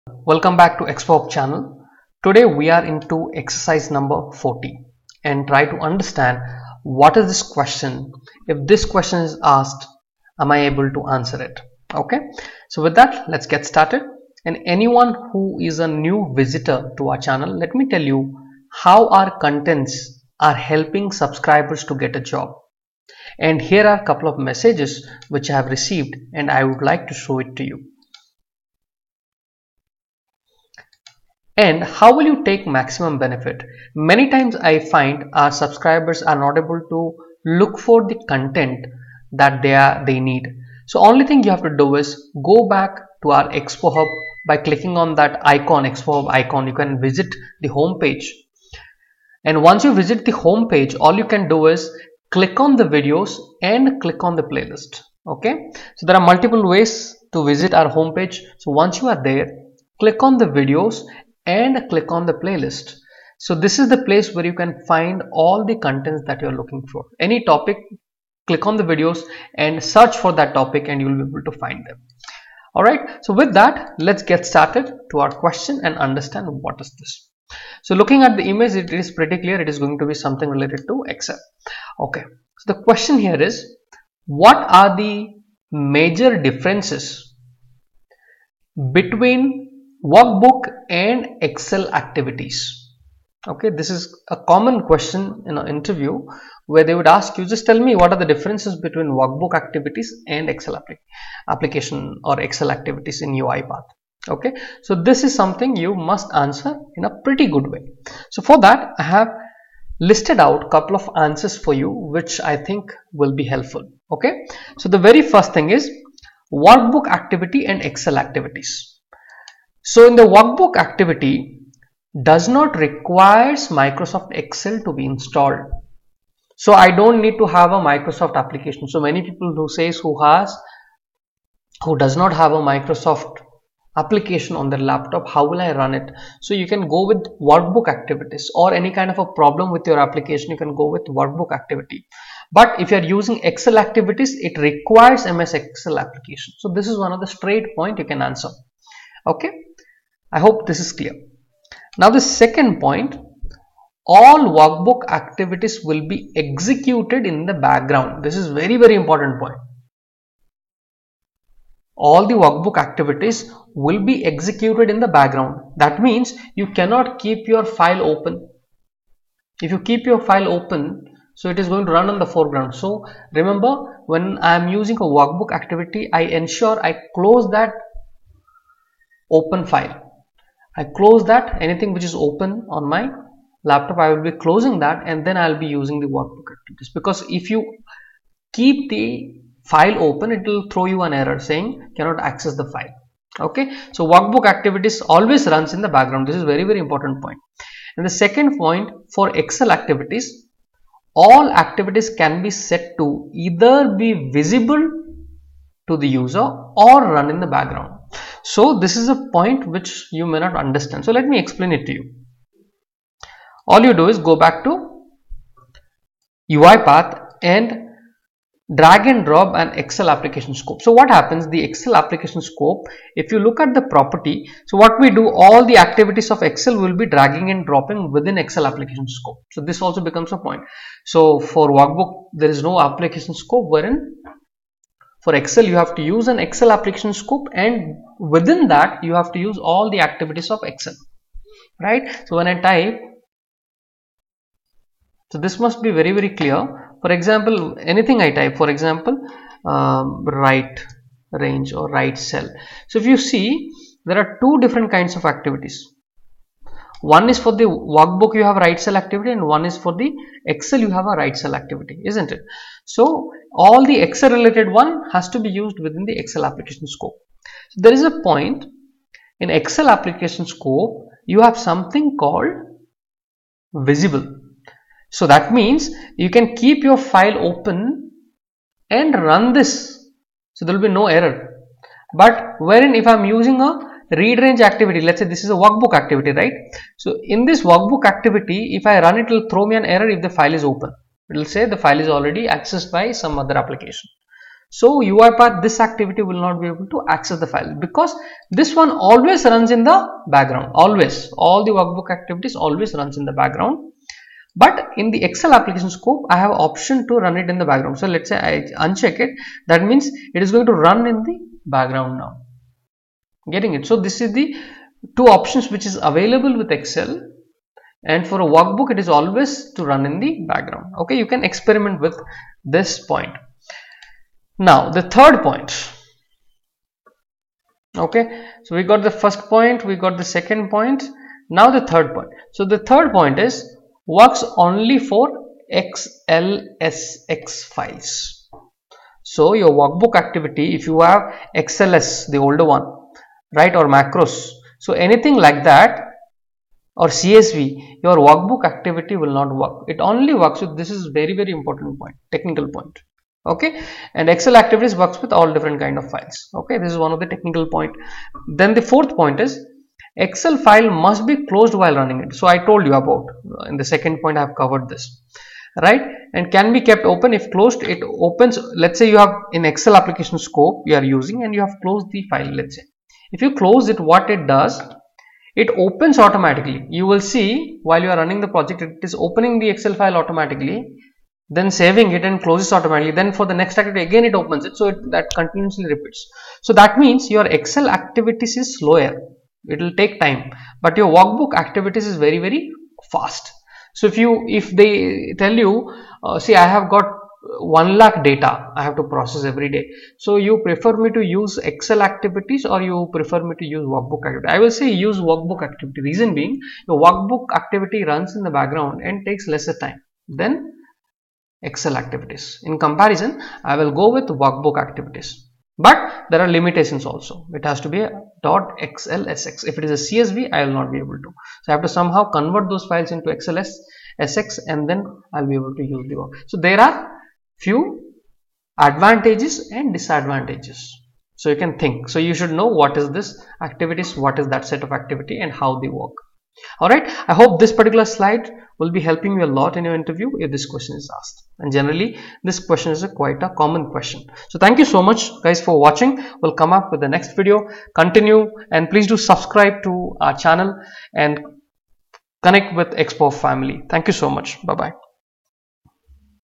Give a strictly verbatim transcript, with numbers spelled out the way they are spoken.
Welcome back to ExpoHub channel. Today we are into exercise number forty and try to understand what is this question. If this question is asked, am I able to answer it? Okay, so with that, let's get started. And anyone who is a new visitor to our channel, let me tell you how our contents are helping subscribers to get a job. And here are a couple of messages which I have received and I would like to show it to you. And how will you take maximum benefit? Many times I find our subscribers are not able to look for the content that they are they need. So only thing you have to do is go back to our ExpoHub by clicking on that icon, ExpoHub icon. You can visit the home page. And once you visit the home page, all you can do is click on the videos and click on the playlist. Okay, so there are multiple ways to visit our home page. So once you are there, click on the videos and click on the playlist. So this is the place where you can find all the contents that you're looking for. Any topic, click on the videos and search for that topic and you'll be able to find them. Alright, so with that, let's get started to our question and understand what is this. So looking at the image, it is pretty clear. It is going to be something related to Excel. Okay, so the question here is, what are the major differences between workbook and Excel activities? Okay, this is a common question in an interview where they would ask you, just tell me what are the differences between workbook activities and Excel applic application or Excel activities in UiPath. Okay, so this is something you must answer in a pretty good way. So for that, I have listed out a couple of answers for you which I think will be helpful. Okay, so the very first thing is workbook activity and Excel activities. So in the workbook activity does not requires Microsoft Excel to be installed. So I don't need to have a Microsoft application. So many people who says who has who does not have a Microsoft application on their laptop, how will I run it? So you can go with workbook activities, or any kind of a problem with your application, you can go with workbook activity. But if you are using Excel activities, it requires M S Excel application. So this is one of the straight point you can answer. Okay, I hope this is clear. Now the second point, all workbook activities will be executed in the background. This is very very important point. All the workbook activities will be executed in the background. That means you cannot keep your file open. If you keep your file open, so it is going to run on the foreground. So remember, when I am using a workbook activity, I ensure I close that open file. I close that, anything which is open on my laptop, I will be closing that, and then I'll be using the workbook activities. Because if you keep the file open, it will throw you an error saying cannot access the file. Okay, so workbook activities always runs in the background. This is very very important point. And the second point, for Excel activities, all activities can be set to either be visible to the user or run in the background. So this is a point which you may not understand. So let me explain it to you. All you do is go back to UiPath and drag and drop an Excel application scope. So what happens, the Excel application scope, if you look at the property, so what we do, all the activities of Excel will be dragging and dropping within Excel application scope. So this also becomes a point. So for workbook, there is no application scope, wherein for Excel you have to use an Excel application scope, and within that you have to use all the activities of Excel, right? So when I type, so this must be very very clear. For example, anything I type, for example, um, right range or right cell. So if you see, there are two different kinds of activities. One is for the workbook, you have right cell activity, and one is for the Excel, you have a right cell activity, isn't it? So all the Excel related one has to be used within the Excel application scope. So there is a point in Excel application scope, you have something called visible. So that means you can keep your file open and run this. So there will be no error. But wherein if I am using a read range activity, let's say this is a workbook activity, right? So in this workbook activity, if I run it, it will throw me an error if the file is open. It will say the file is already accessed by some other application. So UiPath, this activity will not be able to access the file, because this one always runs in the background. Always, all the workbook activities always runs in the background. But in the Excel application scope, I have option to run it in the background. So let's say I uncheck it. That means it is going to run in the background now. Getting it? So this is the two options which is available with Excel. And for a workbook, it is always to run in the background. Okay, you can experiment with this point. Now the third point. Okay, so we got the first point, we got the second point. Now the third point. So the third point is works only for X L S X files. So your workbook activity, if you have X L S, the older one, right, or macros, so anything like that, or C S V, your workbook activity will not work. It only works with, this is very very important point, technical point. Okay, and Excel activities works with all different kind of files. Okay, this is one of the technical point. Then the fourth point is Excel file must be closed while running it. So I told you about, in the second point I have covered this, right, and can be kept open. If closed, it opens. Let's say you have in Excel application scope you are using and you have closed the file. Let's say if you close it, what it does, it opens automatically. You will see while you are running the project, it is opening the Excel file automatically, then saving it and closes automatically. Then for the next activity again it opens it, so it, that continuously repeats. So that means your Excel activities is slower, it will take time, but your workbook activities is very very fast. So if you if they tell you, uh, see I have got one lakh data I have to process every day, so you prefer me to use Excel activities or you prefer me to use workbook activity? I will say use workbook activity. Reason being, your workbook activity runs in the background and takes lesser time than Excel activities. In comparison, I will go with workbook activities, but there are limitations also. It has to be a .xlsx. If it is a C S V, I will not be able to. So I have to somehow convert those files into X L S S X, and then I'll be able to use the work. So there are few advantages and disadvantages. So you can think. So you should know what is this activities, what is that set of activity, and how they work. Alright, I hope this particular slide will be helping you a lot in your interview if this question is asked. And generally, this question is a quite a common question. So thank you so much guys for watching. We'll come up with the next video. Continue, and please do subscribe to our channel and connect with ExpoHub family. Thank you so much. Bye bye.